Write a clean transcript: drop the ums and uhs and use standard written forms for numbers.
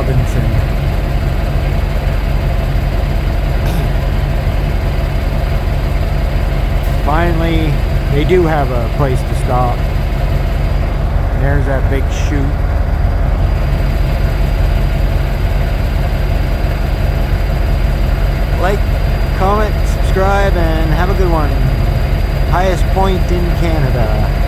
Robinson. Finally, they do have a place to stop. And there's that big chute. Like, comment, subscribe, and have a good one. Highest point in Canada.